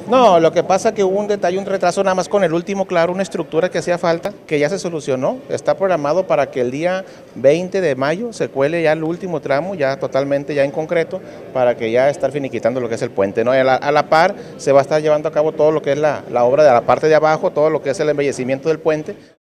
No, lo que pasa es que hubo un detalle, un retraso nada más con el último, claro, una estructura que hacía falta, que ya se solucionó. Está programado para que el día 20 de mayo se cuele ya el último tramo, ya totalmente ya en concreto, para que ya estar finiquitando lo que es el puente, ¿no? A la par se va a estar llevando a cabo todo lo que es la obra de la parte de abajo, todo lo que es el embellecimiento del puente.